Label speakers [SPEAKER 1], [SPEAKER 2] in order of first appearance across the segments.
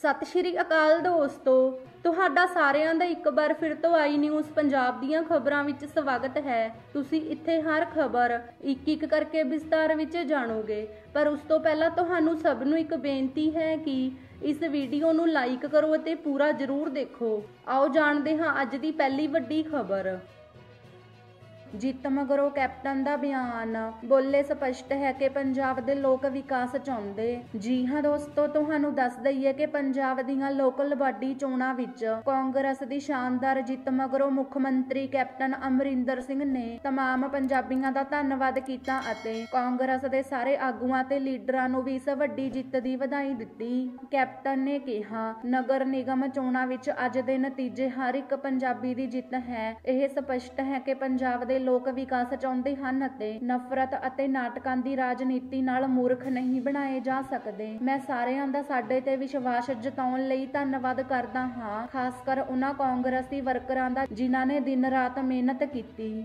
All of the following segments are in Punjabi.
[SPEAKER 1] सत श्री अकाल दोस्तों, तुहाडा सारिਆਂ ਦਾ ਇੱਕ ਵਾਰ ਫਿਰ ਤੋਂ आई न्यूज़ पंजाब ਦੀਆਂ ਖਬਰਾਂ ਵਿੱਚ ਸਵਾਗਤ ਹੈ। ਤੁਸੀਂ ਇੱਥੇ ਹਰ ਖਬਰ ਇੱਕ ਕਰਕੇ ਵਿਸਤਾਰ ਵਿੱਚ ਜਾਣੋਗੇ, ਪਰ ਉਸ ਤੋਂ ਪਹਿਲਾਂ ਤੁਹਾਨੂੰ ਸਭ ਨੂੰ ਇੱਕ ਬੇਨਤੀ ਹੈ ਕਿ ਇਸ ਵੀਡੀਓ ਨੂੰ ਲਾਈਕ ਕਰੋ ਅਤੇ ਪੂਰਾ ਜ਼ਰੂਰ ਦੇਖੋ। ਆਓ ਜਾਣਦੇ ਹਾਂ ਅੱਜ ਦੀ ਪਹਿਲੀ ਵੱਡੀ ਖਬਰ। ਜਿੱਤ ਮਗਰੋਂ ਕੈਪਟਨ ਦਾ ਬਿਆਨ, ਬੋਲੇ ਸਪਸ਼ਟ ਹੈ ਕਿ ਪੰਜਾਬ ਦੇ ਲੋਕ ਵਿਕਾਸ ਚਾਹੁੰਦੇ। ਜੀ ਹਾਂ ਦੋਸਤੋ, ਤੁਹਾਨੂੰ ਦੱਸ ਦਈਏ ਕਿ ਪੰਜਾਬ ਦੀਆਂ ਲੋਕਲ ਬਾਡੀ ਚੋਣਾਂ ਵਿੱਚ ਕਾਂਗਰਸ ਦੀ ਸ਼ਾਨਦਾਰ ਜਿੱਤ ਮਗਰੋਂ ਮੁੱਖ ਮੰਤਰੀ ਕੈਪਟਨ ਅਮਰਿੰਦਰ ਸਿੰਘ ਨੇ तमाम ਪੰਜਾਬੀਆਂ ਦਾ ਧੰਨਵਾਦ ਕੀਤਾ ਅਤੇ ਕਾਂਗਰਸ ਦੇ ਸਾਰੇ ਆਗੂਆਂ ਤੇ ਲੀਡਰਾਂ ਨੂੰ ਵੀ ਇਸ ਵੱਡੀ ਜਿੱਤ ਦੀ ਵਧਾਈ ਦਿੱਤੀ। ਕੈਪਟਨ ਨੇ ਕਿਹਾ, ਨਗਰ ਨਿਗਮ ਚੋਣਾਂ ਵਿੱਚ ਅੱਜ ਦੇ ਨਤੀਜੇ ਹਰ ਇੱਕ ਪੰਜਾਬੀ ਦੀ ਜਿੱਤ ਹੈ। ਇਹ ਸਪਸ਼ਟ ਹੈ ਕਿ ਪੰਜਾਬ ਦੇ ਲੋਕ ਵਿਕਾਸ ਚਾਹੁੰਦੇ ਹਨ ਅਤੇ ਨਫ਼ਰਤ ਅਤੇ ਨਾਟਕਾਂ ਦੀ ਰਾਜਨੀਤੀ ਨਾਲ ਮੂਰਖ ਨਹੀਂ ਬਣਾਏ ਜਾ ਸਕਦੇ। ਮੈਂ ਸਾਰਿਆਂ ਦਾ ਸਾਡੇ ਤੇ ਵਿਸ਼ਵਾਸ ਜਤਾਉਣ ਲਈ ਧੰਨਵਾਦ ਕਰਦਾ ਹਾਂ, ਖਾਸ ਕਰ ਉਹਨਾਂ ਕਾਂਗਰਸੀ ਵਰਕਰਾਂ ਦਾ ਜਿਨ੍ਹਾਂ ਨੇ ਦਿਨ ਰਾਤ ਮਿਹਨਤ ਕੀਤੀ।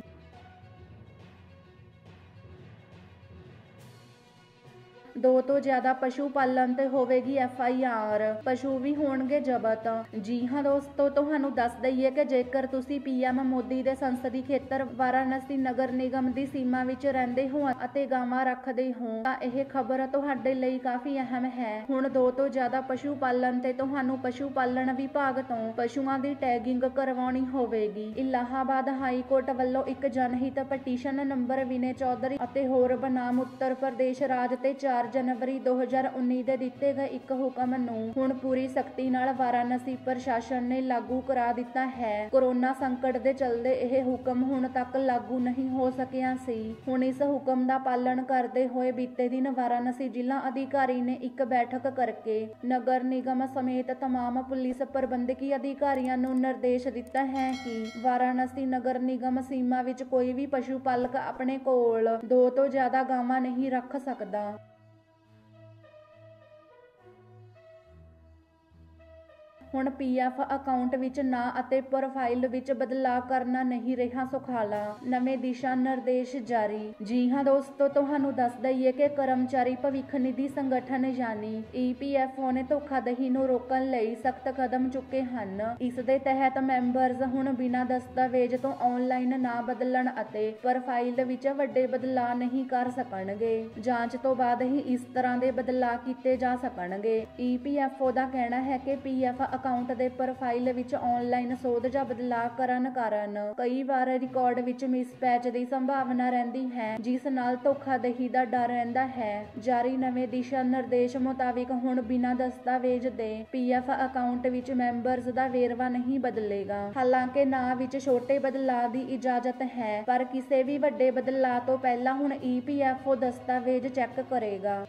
[SPEAKER 1] 2 ਤੋਂ ਜ਼ਿਆਦਾ ਪਸ਼ੂ ਪਾਲਣ ਤੇ ਹੋਵੇਗੀ FIR, ਪਸ਼ੂ ਵੀ ਹੋਣਗੇ ਜ਼ਬਤ। ਜੀ ਹਾਂ ਦੋਸਤੋ, ਤੁਹਾਨੂੰ ਦੱਸ ਦਈਏ ਕਿ ਜੇਕਰ ਤੁਸੀਂ PM ਮੋਦੀ ਦੇ ਸੰਸਦੀ ਖੇਤਰ ਵਾਰਾਣਸੀ ਨਗਰ ਨਿਗਮ ਦੀ ਸੀਮਾ ਵਿੱਚ ਰਹਿੰਦੇ ਹੋ ਅਤੇ ਗਾਵਾਂ ਰੱਖਦੇ ਹੋ ਤਾਂ ਇਹ ਖਬਰ ਤੁਹਾਡੇ ਲਈ ਕਾਫੀ ਅਹਿਮ ਹੈ। ਹੁਣ 2 ਤੋਂ ਜ਼ਿਆਦਾ ਪਸ਼ੂ ਪਾਲਣ ਤੇ ਤੁਹਾਨੂੰ ਪਸ਼ੂ ਪਾਲਣ ਵਿਭਾਗ ਤੋਂ ਪਸ਼ੂਆਂ ਦੀ ਟੈਗਿੰਗ ਕਰਵਾਉਣੀ ਹੋਵੇਗੀ। ਇਲਾਹਾਬਾਦ ਹਾਈ ਕੋਰਟ ਵੱਲੋਂ ਇੱਕ ਜਨਹਿਤ ਪਟੀਸ਼ਨ ਨੰਬਰ ਵਿਨੇ ਚੌਧਰੀ ਅਤੇ ਹੋਰ ਬਨਾਮ ਉੱਤਰ ਪ੍ਰਦੇਸ਼ ਰਾਜ ਤੇ 4 जनवरी 2019 ਦੇ ਦਿੱਤੇ ਗਏ ਇੱਕ ਹੁਕਮ ਨੂੰ ਹੁਣ ਪੂਰੀ ਸਖਤੀ ਨਾਲ ਵਾਰਾਣਸੀ ਪ੍ਰਸ਼ਾਸਨ ਨੇ ਲਾਗੂ ਕਰਾ ਦਿੱਤਾ ਹੈ। ਕੋਰੋਨਾ ਸੰਕਟ ਦੇ ਚਲਦੇ ਇਹ ਹੁਕਮ ਹੁਣ ਤੱਕ ਲਾਗੂ ਨਹੀਂ ਹੋ ਸਕਿਆ ਸੀ। ਹੁਣ ਇਸ ਹੁਕਮ ਦਾ ਪਾਲਣ ਕਰਦੇ ਹੋਏ ਬੀਤੇ ਦਿਨ ਵਾਰਾਣਸੀ ਜ਼ਿਲ੍ਹਾ ਅਧਿਕਾਰੀ ਨੇ ਇੱਕ ਬੈਠਕ ਕਰਕੇ ਨਗਰ ਨਿਗਮ ਸਮੇਤ तमाम ਪੁਲਿਸ ਪ੍ਰਬੰਧਕੀ ਅਧਿਕਾਰੀਆਂ ਨੂੰ ਨਿਰਦੇਸ਼ ਦਿੱਤਾ ਹੈ ਕਿ ਵਾਰਾਣਸੀ ਨਗਰ ਨਿਗਮ ਸੀਮਾ ਵਿੱਚ ਕੋਈ ਵੀ ਪਸ਼ੂ ਪਾਲਕ ਆਪਣੇ ਕੋਲ 2 ਤੋਂ ਜ਼ਿਆਦਾ ਗਾਵਾਂ ਨਹੀਂ ਰੱਖ ਸਕਦਾ। ਹੁਣ PF ਅਕਾਊਂਟ ਵਿੱਚ ਨਾਂ ਅਤੇ ਪ੍ਰੋਫਾਈਲ ਵਿੱਚ ਬਦਲਾਅ ਕਰਨਾ ਨਹੀਂ ਰਿਹਾ ਸੁਖਾਲਾ, ਨਵੇਂ ਦਿਸ਼ਾ ਨਿਰਦੇਸ਼ ਜਾਰੀ। ਜੀ ਹਾਂ ਦੋਸਤੋ, ਤੁਹਾਨੂੰ ਦੱਸ ਦਈਏ ਕਿ ਕਰਮਚਾਰੀ ਭਵਿੱਖ ਨਿਧੀ ਸੰਗਠਨ ਯਾਨੀ EPFO ਨੇ ਧੋਖਾਧੜੀ ਨੂੰ ਰੋਕਣ ਲਈ ਸਖਤ ਕਦਮ ਚੁੱਕੇ ਹਨ। ਇਸ ਦੇ ਤਹਿਤ ਮੈਂਬਰਸ ਹੁਣ ਬਿਨਾਂ ਦਸਤਾਵੇਜ਼ ਤੋਂ ਆਨਲਾਈਨ ਨਾਂ ਬਦਲਣ ਅਤੇ ਪ੍ਰੋਫਾਈਲ ਵਿੱਚ ਵੱਡੇ ਬਦਲਾਅ ਨਹੀਂ ਕਰ ਸਕਣਗੇ। ਜਾਂਚ ਤੋਂ ਬਾਅਦ ਹੀ ਇਸ ਤਰ੍ਹਾਂ ਦੇ ਬਦਲਾਅ ਕੀਤੇ ਜਾ ਸਕਣਗੇ। EPFO ਦਾ ਕਹਿਣਾ ਹੈ ਕਿ PF ਅਕਾਊਂਟ ਦੇ ਪ੍ਰੋਫਾਈਲ ਵਿੱਚ ਆਨਲਾਈਨ ਸੋਧ ਜਾਂ ਬਦਲਾਅ ਕਰਨ ਕਾਰਨ ਕਈ ਵਾਰ ਰਿਕਾਰਡ ਵਿੱਚ ਮਿਸਪੈਚ ਦੀ ਸੰਭਾਵਨਾ ਰਹਿੰਦੀ ਹੈ, ਜਿਸ ਨਾਲ ਧੋਖਾਧੜੀ ਦਾ ਡਰ ਰਹਿੰਦਾ ਹੈ। ਜਾਰੀ ਨਵੇਂ ਦਿਸ਼ਾ ਨਿਰਦੇਸ਼ ਮੁਤਾਬਿਕ ਹੁਣ ਬਿਨਾਂ ਦਸਤਾਵੇਜ਼ ਦੇ PF ਅਕਾਊਂਟ ਵਿੱਚ ਮੈਂਬਰਸ ਦਾ ਵੇਰਵਾ ਨਹੀਂ ਬਦਲੇਗਾ। ਹਾਲਾਂਕਿ ਨਾਂ ਵਿੱਚ ਛੋਟੇ ਬਦਲਾਅ ਦੀ ਇਜਾਜ਼ਤ ਹੈ, ਪਰ ਕਿਸੇ ਵੀ ਵੱਡੇ ਬਦਲਾਅ ਤੋਂ ਪਹਿਲਾਂ ਹੁਣ EPFO ਦਸਤਾਵੇਜ਼ ਚੈੱਕ ਕਰੇਗਾ।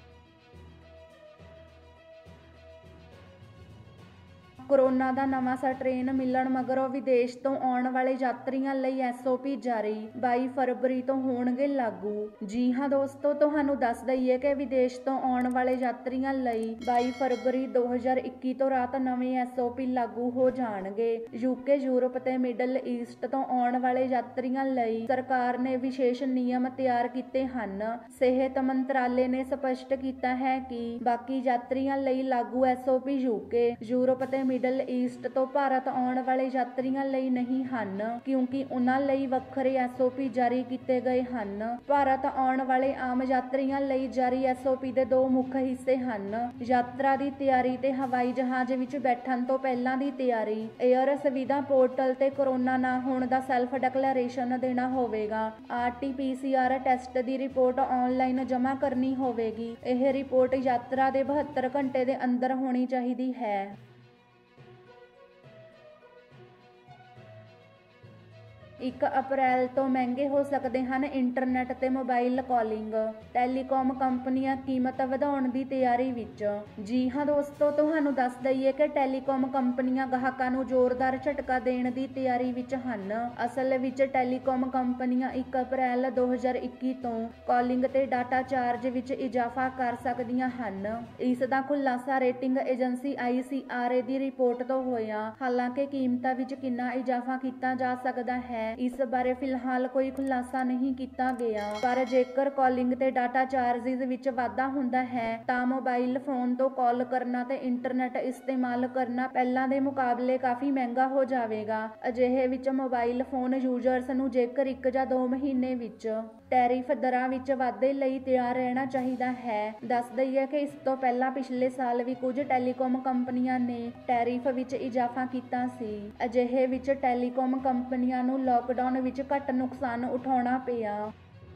[SPEAKER 1] ਕੋਰੋਨਾ ਦਾ ਨਵਾਂ ਸਟ੍ਰੇਨ ਮਿਲਣ ਮਗਰੋਂ ਵਿਦੇਸ਼ ਤੋਂ ਆਉਣ ਵਾਲੇ ਯਾਤਰੀਆਂ ਲਈ SOP ਜਾਰੀ, 22 ਫਰਵਰੀ ਤੋਂ ਹੋਣਗੇ ਲਾਗੂ। ਜੀ ਹਾਂ ਦੋਸਤੋ, ਤੁਹਾਨੂੰ ਦੱਸ ਦਈਏ ਕਿ ਵਿਦੇਸ਼ ਤੋਂ ਆਉਣ ਵਾਲੇ ਯਾਤਰੀਆਂ ਲਈ 22 ਫਰਵਰੀ 2021 ਤੋਂ ਰਾਤ ਨਵੇਂ SOP ਲਾਗੂ ਹੋ ਜਾਣਗੇ। UK, ਯੂਰਪ ਤੇ ਮਿਡਲ ਈਸਟ ਤੋਂ ਆਉਣ ਵਾਲੇ ਯਾਤਰੀਆਂ ਲਈ ਸਰਕਾਰ ਨੇ ਵਿਸ਼ੇਸ਼ ਨਿਯਮ ਤਿਆਰ ਕੀਤੇ ਹਨ। ਸਿਹਤ ਮੰਤਰਾਲੇ ਨੇ ਸਪਸ਼ਟ ਕੀਤਾ ਹੈ ਕਿ ਬਾਕੀ ਯਾਤਰੀਆਂ ਲਈ ਲਾਗੂ SOP UK, ਯੂਰਪ ਤੇ ਮਿਡਲ ਈਸਟ ਤੋਂ ਭਾਰਤ ਆਉਣ ਵਾਲੇ ਯਾਤਰੀਆਂ ਲਈ ਨਹੀਂ ਹਨ, ਕਿਉਂਕਿ ਉਹਨਾਂ ਲਈ ਵੱਖਰੇ SOP ਜਾਰੀ ਕੀਤੇ ਗਏ ਹਨ। ਭਾਰਤ ਆਉਣ ਵਾਲੇ ਆਮ ਯਾਤਰੀਆਂ ਲਈ ਜਾਰੀ SOP ਦੇ 2 ਮੁੱਖ ਹਿੱਸੇ ਹਨ: ਯਾਤਰਾ ਦੀ ਤਿਆਰੀ ਤੇ ਹਵਾਈ ਜਹਾਜ਼ ਵਿੱਚ ਬੈਠਣ ਤੋਂ ਪਹਿਲਾਂ ਦੀ ਤਿਆਰੀ। 에ਅਰ ਸੁਵਿਧਾ ਪੋਰਟਲ ਤੇ ਕੋਰੋਨਾ ਨਾ ਹੋਣ ਦਾ ਸੈਲਫ ਡਿਕਲੇਰੇਸ਼ਨ ਦੇਣਾ ਹੋਵੇਗਾ। RT-PCR ਟੈਸਟ ਦੀ ਰਿਪੋਰਟ ਆਨਲਾਈਨ ਜਮ੍ਹਾਂ ਕਰਨੀ ਹੋਵੇਗੀ। ਇਹ ਰਿਪੋਰਟ ਯਾਤਰਾ ਦੇ 72 ਘੰਟੇ ਦੇ ਅੰਦਰ ਹੋਣੀ ਚਾਹੀਦੀ ਹੈ। 1 ਅਪ੍ਰੈਲ ਤੋਂ ਮਹਿੰਗੇ ਹੋ ਸਕਦੇ ਹਨ ਇੰਟਰਨੈਟ ਤੇ ਮੋਬਾਈਲ ਕਾਲਿੰਗ, ਟੈਲੀਕਾਮ ਕੰਪਨੀਆਂ ਕੀਮਤ ਵਧਾਉਣ ਦੀ ਤਿਆਰੀ ਵਿੱਚ। ਜੀ ਹਾਂ ਦੋਸਤੋ, ਤੁਹਾਨੂੰ ਦੱਸ ਦਈਏ ਕਿ ਟੈਲੀਕਾਮ ਕੰਪਨੀਆਂ ਗਾਹਕਾਂ ਨੂੰ ਜ਼ੋਰਦਾਰ ਝਟਕਾ ਦੇਣ ਦੀ ਤਿਆਰੀ ਵਿੱਚ ਹਨ। ਅਸਲ ਵਿੱਚ ਟੈਲੀਕਾਮ ਕੰਪਨੀਆਂ 1 ਅਪ੍ਰੈਲ 2021 ਤੋਂ ਕਾਲਿੰਗ ਤੇ ਡਾਟਾ ਚਾਰਜ ਵਿੱਚ ਇਜ਼ਾਫਾ ਕਰ ਸਕਦੀਆਂ ਹਨ। ਇਸ ਦਾ ਖੁਲਾਸਾ ਰੇਟਿੰਗ ਏਜੰਸੀ ICRA ਦੀ ਰਿਪੋਰਟ ਤੋਂ ਹੋਇਆ। ਹਾਲਾਂਕਿ ਕੀਮਤਾਂ ਵਿੱਚ ਕਿੰਨਾ ਇਜ਼ਾਫਾ ਕੀਤਾ ਜਾ ਸਕਦਾ ਹੈ ਇਸ ਬਾਰੇ ਫਿਲਹਾਲ ਕੋਈ ਖੁਲਾਸਾ ਨਹੀਂ ਕੀਤਾ ਗਿਆ, ਪਰ ਜੇਕਰ ਕਾਲਿੰਗ ਤੇ ਡਾਟਾ ਚਾਰਜਿਸ ਵਿੱਚ ਵਾਧਾ ਹੁੰਦਾ ਹੈ ਤਾਂ ਮੋਬਾਈਲ ਫੋਨ ਤੋਂ ਕਾਲ ਕਰਨਾ ਤੇ ਇੰਟਰਨੈਟ ਇਸਤੇਮਾਲ ਕਰਨਾ ਪਹਿਲਾਂ ਦੇ ਮੁਕਾਬਲੇ ਕਾਫੀ ਮਹਿੰਗਾ ਹੋ ਜਾਵੇਗਾ। ਅਜਿਹੇ ਵਿੱਚ ਮੋਬਾਈਲ ਫੋਨ ਯੂਜ਼ਰਸ ਨੂੰ ਜੇਕਰ 1 ਜਾਂ 2 ਮਹੀਨੇ ਵਿੱਚ ਟੈਰਿਫ ਦਰਾਂ ਵਿੱਚ ਵਾਧੇ ਲਈ ਤਿਆਰ ਰਹਿਣਾ ਚਾਹੀਦਾ ਹੈ। ਦੱਸ ਦਈਏ ਕਿ ਇਸ ਤੋਂ ਪਹਿਲਾਂ ਪਿਛਲੇ ਸਾਲ ਵੀ ਕੁਝ ਟੈਲੀਕਾਮ ਕੰਪਨੀਆਂ ਨੇ ਟੈਰਿਫ ਵਿੱਚ ਇਜ਼ਾਫਾ ਕੀਤਾ ਸੀ। ਅਜਿਹੇ ਵਿੱਚ ਟੈਲੀਕਾਮ ਕੰਪਨੀਆਂ ਨੂੰ ਲਾਕਡਾਊਨ ਵਿੱਚ ਘੱਟ ਨੁਕਸਾਨ ਉਠਾਉਣਾ ਪਿਆ।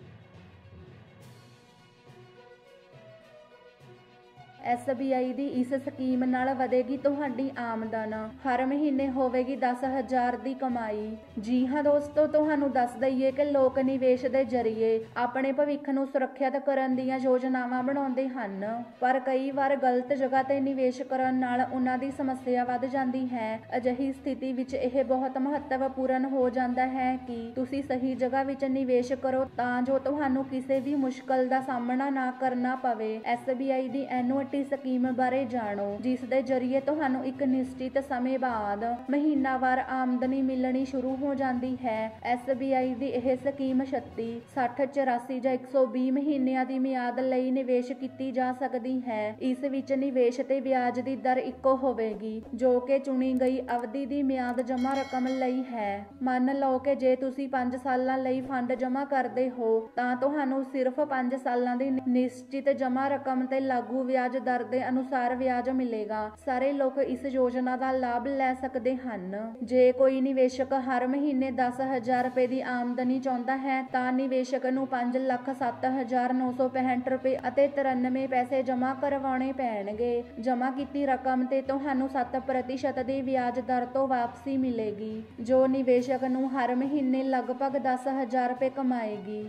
[SPEAKER 1] SBI ਦੀ ਇਸ ਸਕੀਮ ਨਾਲ ਵਧੇਗੀ ਤੁਹਾਡੀ ਆਮਦਨ, ਹਰ ਮਹੀਨੇ ਹੋਵੇਗੀ 10,000 ਦੀ ਕਮਾਈ। ਜੀ ਹਾਂ ਦੋਸਤੋ, ਤੁਹਾਨੂੰ ਦੱਸ ਦਈਏ ਕਿ ਲੋਕ ਨਿਵੇਸ਼ ਦੇ ਜ਼ਰੀਏ ਆਪਣੇ ਭਵਿੱਖ ਨੂੰ ਸੁਰੱਖਿਅਤ ਕਰਨ ਦੀਆਂ ਯੋਜਨਾਵਾਂ ਬਣਾਉਂਦੇ ਹਨ, ਪਰ ਕਈ ਵਾਰ ਗਲਤ ਜਗ੍ਹਾ ਤੇ ਨਿਵੇਸ਼ ਕਰਨ ਨਾਲ ਉਹਨਾਂ ਦੀ ਸਮੱਸਿਆ ਵੱਧ ਜਾਂਦੀ ਹੈ। ਅਜਿਹੀ ਸਥਿਤੀ ਵਿੱਚ ਇਹ ਬਹੁਤ ਮਹੱਤਵਪੂਰਨ ਹੋ ਜਾਂਦਾ ਹੈ ਕਿ ਤੁਸੀਂ ਸਹੀ ਜਗ੍ਹਾ ਵਿੱਚ ਨਿਵੇਸ਼ ਕਰੋ ਤਾਂ ਜੋ ਤੁਹਾਨੂੰ ਕਿਸੇ ਵੀ ਮੁਸ਼ਕਲ ਦਾ ਸਾਹਮਣਾ ਨਾ ਕਰਨਾ ਪਵੇ। SBI ਦੀ ਐਨੂਅਟੀ ਸਕੀਮ ਬਾਰੇ ਜਾਣੋ, ਜਿਸ ਦੇ ਜ਼ਰੀਏ ਤੁਹਾਨੂੰ ਇੱਕ ਨਿਸ਼ਚਿਤ ਸਮੇਂ ਬਾਅਦ ਮਹੀਨਾਵਾਰ ਆਮਦਨੀ ਮਿਲਣੀ ਸ਼ੁਰੂ ਹੋ ਜਾਂਦੀ ਹੈ। SBI ਦੀ ਇਹ ਸਕੀਮ 36, 60, 84 ਜਾਂ 120 ਮਹੀਨਿਆਂ ਦੀ ਮਿਆਦ ਲਈ ਨਿਵੇਸ਼ ਕੀਤੀ ਜਾ ਸਕਦੀ ਹੈ। ਇਸ ਵਿੱਚ ਨਿਵੇਸ਼ ਤੇ ਵਿਆਜ ਦੀ ਦਰ ਇੱਕੋ ਹੋਵੇਗੀ, ਜੋ ਕਿ ਚੁਣੀ ਗਈ ਅਵਧੀ ਦੀ ਮਿਆਦ ਜਮ੍ਹਾਂ ਰਕਮ ਲਈ ਹੈ। ਮੰਨ ਲਓ ਕਿ ਜੇ ਤੁਸੀਂ 5 ਸਾਲਾਂ ਲਈ ਫੰਡ ਜਮ੍ਹਾਂ ਕਰਦੇ ਹੋ ਤਾਂ ਤੁਹਾਨੂੰ ਸਿਰਫ 5 ਸਾਲਾਂ ਦੀ ਨਿਸ਼ਚਿਤ ਜਮ੍ਹਾਂ ਰਕਮ ਤੇ ਲਾਗੂ ਵਿਆਜ ਦਰ ਦੇ ਅਨੁਸਾਰ ਵਿਆਜ ਮਿਲੇਗਾ। ਸਾਰੇ ਲੋਕ ਇਸ ਯੋਜਨਾ ਦਾ ਲਾਭ ਲੈ ਸਕਦੇ ਹਨ। ਜੇ ਕੋਈ ਨਿਵੇਸ਼ਕ ਹਰ ਮਹੀਨੇ 10,000 ਰੁਪਏ ਦੀ ਆਮਦਨੀ ਚਾਹੁੰਦਾ ਹੈ ਤਾਂ ਨਿਵੇਸ਼ਕ ਨੂੰ 5,07,965 ਰੁਪਏ ਅਤੇ 93 ਪੈਸੇ ਜਮ੍ਹਾਂ ਕਰਵਾਉਣੇ ਪੈਣਗੇ। ਜਮ੍ਹਾਂ ਕੀਤੀ ਰਕਮ ਤੇ ਤੁਹਾਨੂੰ 7% ਦੀ ਵਿਆਜ ਦਰ ਤੋਂ ਵਾਪਸੀ ਮਿਲੇਗੀ, ਜੋ ਨਿਵੇਸ਼ਕ ਨੂੰ ਹਰ ਮਹੀਨੇ ਲਗਭਗ 10,000 ਰੁਪਏ ਕਮਾਏਗੀ।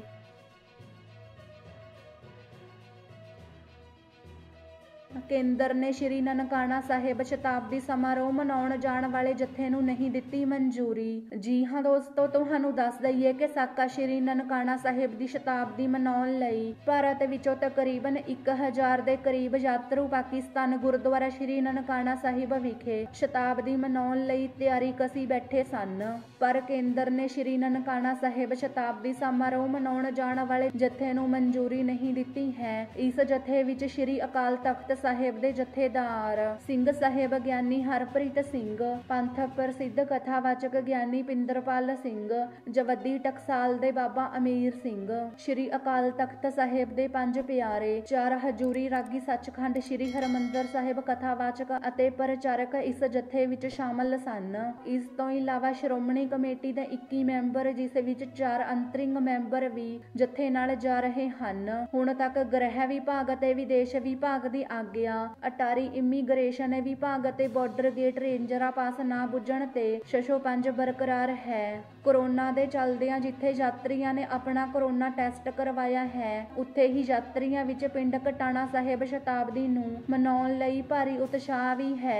[SPEAKER 1] ਕੇਂਦਰ ਨੇ ਸ਼੍ਰੀ ਨਨਕਾਣਾ ਸਾਹਿਬ ਸ਼ਤਾਬਦੀ ਸਮਾਰੋਹ ਮਨਾਉਣ ਜਾਣ ਵਾਲੇ ਜਥੇ ਨੂੰ ਨਹੀਂ ਦਿੱਤੀ ਮਨਜ਼ੂਰੀ। ਜੀ ਹਾਂ ਦੋਸਤੋ, ਤੁਹਾਨੂੰ ਦੱਸ ਦਈਏ ਕਿ ਸਾਕਾ ਸ਼੍ਰੀ ਨਨਕਾਣਾ ਸਾਹਿਬ ਦੀ ਸ਼ਤਾਬਦੀ ਮਨਾਉਣ ਲਈ ਭਾਰਤ ਵਿੱਚੋਂ ਤਕਰੀਬਨ 1,000 ਦੇ ਕਰੀਬ ਯਾਤਰੂ ਪਾਕਿਸਤਾਨ ਗੁਰਦੁਆਰਾ ਸ਼੍ਰੀ ਨਨਕਾਣਾ ਸਾਹਿਬ ਵਿਖੇ ਸ਼ਤਾਬਦੀ ਮਨਾਉਣ ਲਈ ਤਿਆਰੀ ਕਸੀ ਬੈਠੇ ਸਨ, ਪਰ ਕੇਂਦਰ ਨੇ ਸ਼੍ਰੀ ਨਨਕਾਣਾ ਸਾਹਿਬ ਸ਼ਤਾਬਦੀ ਸਮਾਰੋਹ ਮਨਾਉਣ ਜਾਣ ਵਾਲੇ ਜਥੇ ਨੂੰ ਮਨਜ਼ੂਰੀ ਨਹੀਂ ਦਿੱਤੀ ਹੈ। ਇਸ ਜਥੇ ਵਿੱਚ ਸ਼੍ਰੀ ਅਕਾਲ ਤਖਤ ਸਾਹਿਬ ਦੇ ਜਥੇਦਾਰ ਸਿੰਘ ਸਾਹਿਬ ਗਿਆਨੀ ਹਰਪ੍ਰੀਤ ਸਿੰਘ, ਪੰਥ ਪ੍ਰਸਿੱਧ ਕਥਾਵਾਚਕ ਗਿਆਨੀ ਪਿੰਦਰਪਾਲ ਸਿੰਘ, ਜਵੱਦੀ ਟਕਸਾਲ ਦੇ ਬਾਬਾ ਅਮੀਰ ਸਿੰਘ, ਸ਼੍ਰੀ ਅਕਾਲ ਤਖਤ ਸਾਹਿਬ ਦੇ 5 ਪਿਆਰੇ, 4 ਹਜੂਰੀ ਰਾਗੀ ਸੱਚਖੰਡ ਸ਼੍ਰੀ ਹਰਿਮੰਦਰ ਸਾਹਿਬ ਕਥਾਵਾਚਕ ਅਤੇ ਪ੍ਰਚਾਰਕ ਇਸ ਜਥੇ ਵਿੱਚ ਸ਼ਾਮਲ ਸਨ। ਇਸ ਤੋਂ ਇਲਾਵਾ ਸ਼੍ਰੋਮਣੀ ਕਮੇਟੀ ਦੇ 21 ਮੈਂਬਰ, ਜਿਸ ਵਿੱਚ 4 ਅੰਤਰਿੰਗ ਮੈਂਬਰ ਵੀ ਜਥੇ ਨਾਲ ਜਾ ਰਹੇ ਹਨ। ਹੁਣ ਤੱਕ ਗ੍ਰਹਿ ਵਿਭਾਗ ਅਤੇ ਵਿਦੇਸ਼ ਵਿਭਾਗ ਦੀ ਆਗਿਆ, ਅਟਾਰੀ ਇਮੀਗ੍ਰੇਸ਼ਨ ਵਿਭਾਗ ਅਤੇ ਬਾਰਡਰ ਗੇਟ ਰੇਂਜਰਾਂ ਪਾਸ ਨਾ ਪੁੱਜਣ ਤੇ 605 ਬਰਕਰਾਰ ਹੈ। ਕੋਰੋਨਾ ਦੇ ਚੱਲਦਿਆਂ ਜਿੱਥੇ ਯਾਤਰੀਆਂ ਨੇ ਆਪਣਾ ਕੋਰੋਨਾ ਟੈਸਟ ਕਰਵਾਇਆ ਹੈ, ਉੱਥੇ ਹੀ ਯਾਤਰੀਆਂ ਵਿੱਚ ਪਿੰਡ ਕਟਾਣਾ ਸਾਹਿਬ ਸ਼ਤਾਬਦੀ ਨੂੰ ਮਨਾਉਣ ਲਈ ਭਾਰੀ ਉਤਸ਼ਾਹ ਵੀ ਹੈ।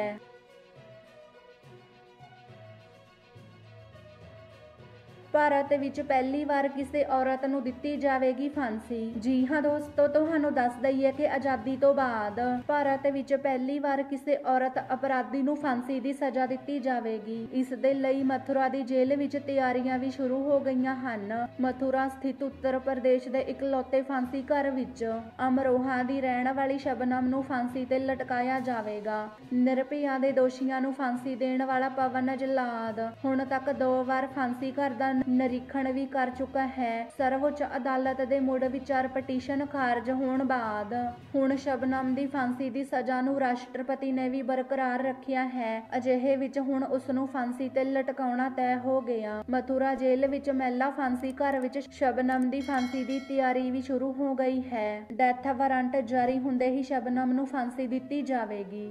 [SPEAKER 1] ਭਾਰਤ ਵਿੱਚ ਪਹਿਲੀ ਵਾਰ ਕਿਸੇ ਔਰਤ ਨੂੰ ਦਿੱਤੀ ਜਾਵੇਗੀ ਫਾਂਸੀ। ਜੀ ਹਾਂ ਦੋਸਤੋ, ਤੁਹਾਨੂੰ ਦੱਸ ਦਈਏ ਕਿ ਆਜ਼ਾਦੀ ਤੋਂ ਬਾਅਦ ਭਾਰਤ ਵਿੱਚ ਪਹਿਲੀ ਵਾਰ ਕਿਸੇ ਔਰਤ ਅਪਰਾਧੀ ਨੂੰ ਫਾਂਸੀ ਦੀ ਸਜ਼ਾ ਦਿੱਤੀ ਜਾਵੇਗੀ। ਇਸ ਦੇ ਲਈ ਮਥੁਰਾ ਦੀ ਜੇਲ੍ਹ ਵਿੱਚ ਤਿਆਰੀਆਂ ਵੀ ਸ਼ੁਰੂ ਹੋ ਗਈਆਂ ਹਨ। ਮਥੁਰਾ ਸਥਿਤ ਉੱਤਰ ਪ੍ਰਦੇਸ਼ ਦੇ ਇਕਲੌਤੇ ਫਾਂਸੀ ਘਰ ਵਿੱਚ ਅਮਰੋਹਾ ਦੀ ਰਹਿਣ ਵਾਲੀ ਸ਼ਬਨਮ ਨੂੰ ਫਾਂਸੀ ਤੇ ਲਟਕਾਇਆ ਜਾਵੇਗਾ। ਨਿਰਭਇਆ ਦੇ ਦੋਸ਼ੀਆਂ ਨੂੰ ਫਾਂਸੀ ਦੇਣ ਵਾਲਾ ਪਵਨ ਜਲਾਦ ਹੁਣ ਤੱਕ 2 ਵਾਰ ਫਾਂਸੀ ਘਰ ਦਾ ਨਿਰੀਖਣ ਵੀ ਕਰ ਚੁੱਕਾ ਹੈ। ਸਰਵਉੱਚ ਅਦਾਲਤ ਦੇ ਮੁੜ ਵਿਚਾਰ ਪਟੀਸ਼ਨ ਖਾਰਜ ਹੋਣ ਬਾਅਦ ਹੁਣ ਸ਼ਬਨਮ ਦੀ ਫਾਂਸੀ ਦੀ ਸਜ਼ਾ ਨੂੰ ਰਾਸ਼ਟਰਪਤੀ ਨੇ ਵੀ ਬਰਕਰਾਰ ਰੱਖਿਆ ਹੈ। ਅਜਿਹੇ ਵਿੱਚ ਹੁਣ ਉਸ ਨੂੰ ਫਾਂਸੀ ਤੇ ਲਟਕਾਉਣਾ ਤੈਅ ਹੋ ਗਿਆ। ਮਥੁਰਾ ਜੇਲ੍ਹ ਵਿੱਚ ਮਹਿਲਾ ਫਾਂਸੀ ਘਰ ਵਿੱਚ ਸ਼ਬਨਮ ਦੀ ਫਾਂਸੀ ਦੀ ਤਿਆਰੀ ਵੀ ਸ਼ੁਰੂ ਹੋ ਗਈ ਹੈ। ਡੈਥ ਵਾਰੰਟ ਜਾਰੀ ਹੁੰਦੇ ਹੀ ਸ਼ਬਨਮ ਨੂੰ ਫਾਂਸੀ ਦਿੱਤੀ ਜਾਵੇਗੀ।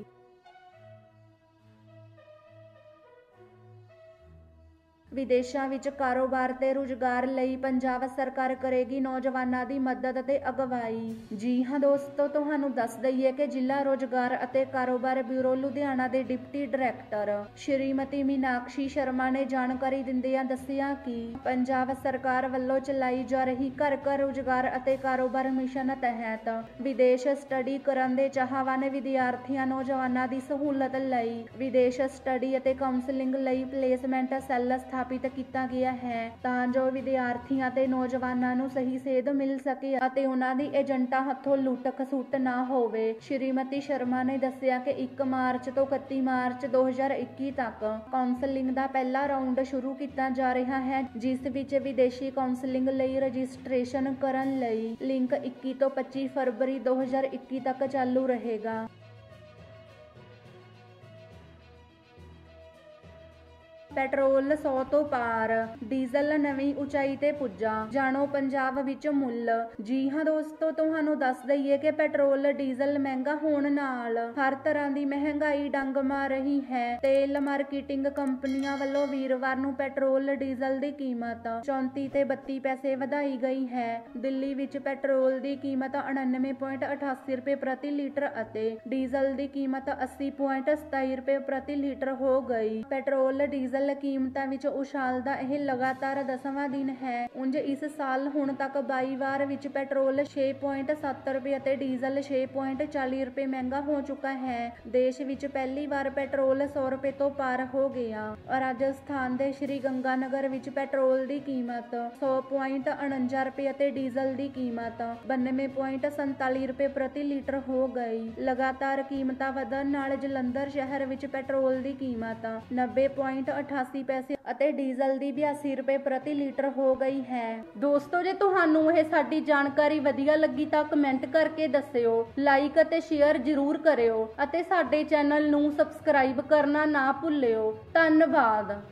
[SPEAKER 1] ਵਿਦੇਸ਼ਾਂ ਵਿੱਚ ਕਾਰੋਬਾਰ ਤੇ ਰੁਜ਼ਗਾਰ ਲਈ ਪੰਜਾਬ ਸਰਕਾਰ ਕਰੇਗੀ ਨੌਜਵਾਨਾਂ ਦੀ ਮਦਦ ਤੇ ਅਗਵਾਈ। ਜੀ ਹਾਂ ਦੋਸਤੋ, ਤੁਹਾਨੂੰ ਦੱਸ ਦਈਏ ਕਿ ਜ਼ਿਲ੍ਹਾ ਰੁਜ਼ਗਾਰ ਅਤੇ ਕਾਰੋਬਾਰ ਬਿਊਰੋ ਲੁਧਿਆਣਾ ਦੇ ਡਿਪਟੀ ਡਾਇਰੈਕਟਰ ਸ਼੍ਰੀਮਤੀ ਮੀਨਾਕਸ਼ੀ ਸ਼ਰਮਾ ਨੇ ਜਾਣਕਾਰੀ ਦਿੰਦਿਆਂ ਦੱਸਿਆ ਕਿ ਪੰਜਾਬ ਸਰਕਾਰ ਵੱਲੋਂ ਚਲਾਈ ਜਾ ਰਹੀ ਘਰ ਘਰ ਰੁਜ਼ਗਾਰ ਅਤੇ ਕਾਰੋਬਾਰ ਮਿਸ਼ਨ ਤਹਿਤ ਵਿਦੇਸ਼ ਸਟੱਡੀ ਕਰਨ ਦੇ ਚਾਹਵਾਨ ਵਿਦਿਆਰਥੀਆਂ ਨੌਜਵਾਨਾਂ ਦੀ ਸਹੂਲਤ ਲਈ ਵਿਦੇਸ਼ ਸਟੱਡੀ ਅਤੇ ਕਾਉਂਸਲਿੰਗ ਲਈ ਪਲੇਸਮੈਂਟ ਸੈੱਲ ਸਥਾਪਿਤ ਕੀਤਾ ਗਿਆ ਹੈ ਤਾਂ ਜੋ ਵਿਦਿਆਰਥੀਆਂ ਤੇ ਨੌਜਵਾਨਾਂ ਨੂੰ ਸਹੀ ਸੇਧ ਮਿਲ ਸਕੇ ਅਤੇ ਉਹਨਾਂ ਦੀ ਏਜੰਟਾਂ ਹੱਥੋਂ ਲੁੱਟ ਖਸੁੱਟ ਨਾ ਹੋਵੇ। ਸ਼੍ਰੀਮਤੀ ਸ਼ਰਮਾ ਨੇ ਦੱਸਿਆ ਕਿ 1 ਮਾਰਚ ਤੋਂ 31 ਮਾਰਚ 2021 ਤੱਕ ਕਾਉਂਸਲਿੰਗ ਦਾ ਪਹਿਲਾ ਰਾਊਂਡ ਸ਼ੁਰੂ ਕੀਤਾ ਜਾ ਰਿਹਾ ਹੈ, ਜਿਸ ਵਿੱਚ ਵਿਦੇਸ਼ੀ ਕਾਉਂਸਲਿੰਗ ਲਈ ਰਜਿਸਟ੍ਰੇਸ਼ਨ ਕਰਨ ਲਈ ਲਿੰਕ 21 ਤੋਂ 25 ਫਰਵਰੀ 2021 ਤੱਕ ਚਾਲੂ ਰਹੇਗਾ। ਪੈਟਰੋਲ 100 ਤੋਂ ਪਾਰ, ਡੀਜ਼ਲ ਨਵੀਂ ਉਚਾਈ ਤੇ ਪੁੱਜਾ, ਜਾਣੋ ਪੰਜਾਬ ਵਿੱਚ ਮੁੱਲ। ਜੀ ਹਾਂ ਦੋਸਤੋ, ਤੁਹਾਨੂੰ ਦੱਸ ਦਈਏ ਕਿ ਪੈਟਰੋਲ ਡੀਜ਼ਲ ਮਹਿੰਗਾ ਹੋਣ ਨਾਲ ਹਰ ਤਰ੍ਹਾਂ ਦੀ ਮਹਿੰਗਾਈ ਡੰਗ ਮਾਰ ਰਹੀ ਹੈ। ਤੇਲ ਮਾਰਕੀਟਿੰਗ ਕੰਪਨੀਆਂ ਵੱਲੋਂ ਵੀਰਵਾਰ ਨੂੰ ਪੈਟਰੋਲ ਡੀਜ਼ਲ ਦੀ ਕੀਮਤ 34 ਤੇ 32 ਪੈਸੇ ਵਧਾਈ ਗਈ ਹੈ। ਦਿੱਲੀ ਵਿੱਚ ਪੈਟਰੋਲ ਦੀ ਕੀਮਤ 99.88 ਰੁਪਏ ਪ੍ਰਤੀ ਲੀਟਰ ਅਤੇ ਡੀਜ਼ਲ ਦੀ ਕੀਮਤ 80.27 ਰੁਪਏ ਪ੍ਰਤੀ ਲੀਟਰ ਹੋ ਗਈ। ਪੈਟਰੋਲ ਡੀਜ਼ਲ ਕੀਮਤਾਂ ਵਿੱਚ ਉਛਾਲ ਦਾ ਇਹ ਲਗਾਤਾਰ 10ਵਾਂ ਦਿਨ ਹੈ। ਉਂਝ ਇਸ ਸਾਲ ਹੁਣ ਤੱਕ 22 ਵਾਰ ਵਿੱਚ ਪੈਟਰੋਲ 6.70 ਰੁਪਏ ਅਤੇ ਡੀਜ਼ਲ 6.40 ਰੁਪਏ ਮਹਿੰਗਾ ਹੋ ਚੁੱਕਾ ਹੈ। ਦੇਸ਼ ਵਿੱਚ ਪਹਿਲੀ ਵਾਰ ਪੈਟਰੋਲ 100 ਰੁਪਏ ਤੋਂ ਪਾਰ ਹੋ ਗਿਆ। ਰਾਜਸਥਾਨ ਦੇ ਸ਼੍ਰੀ ਗੰਗਾਨਗਰ ਵਿੱਚ ਪੈਟਰੋਲ ਦੀ ਕੀਮਤ 100.49 ਰੁਪਏ ਅਤੇ ਡੀਜ਼ਲ ਦੀ ਕੀਮਤ 92.47 ਰੁਪਏ ਪ੍ਰਤੀ ਲੀਟਰ ਹੋ ਗਈ। ਲਗਾਤਾਰ ਕੀਮਤਾਂ ਵਧਣ ਨਾਲ ਜਲੰਧਰ ਸ਼ਹਿਰ ਵਿੱਚ ਪੈਟਰੋਲ ਦੀ ਕੀਮਤ 90.88 ਪੈਸੇ ਅਤੇ ਡੀਜ਼ਲ ਦੀ 82 ਰੁਪਏ ਪ੍ਰਤੀ ਲੀਟਰ ਹੋ ਗਈ ਹੈ। ਦੋਸਤੋ, ਜੇ ਤੁਹਾਨੂੰ ਇਹ ਸਾਡੀ ਜਾਣਕਾਰੀ ਵਧੀਆ ਲੱਗੀ ਤਾਂ ਕਮੈਂਟ ਕਰਕੇ ਦੱਸਿਓ, ਲਾਈਕ ਅਤੇ ਸ਼ੇਅਰ ਜ਼ਰੂਰ ਕਰਿਓ ਅਤੇ ਸਾਡੇ ਚੈਨਲ ਨੂੰ ਸਬਸਕ੍ਰਾਈਬ ਕਰਨਾ ਨਾ ਭੁੱਲਿਓ। ਧੰਨਵਾਦ।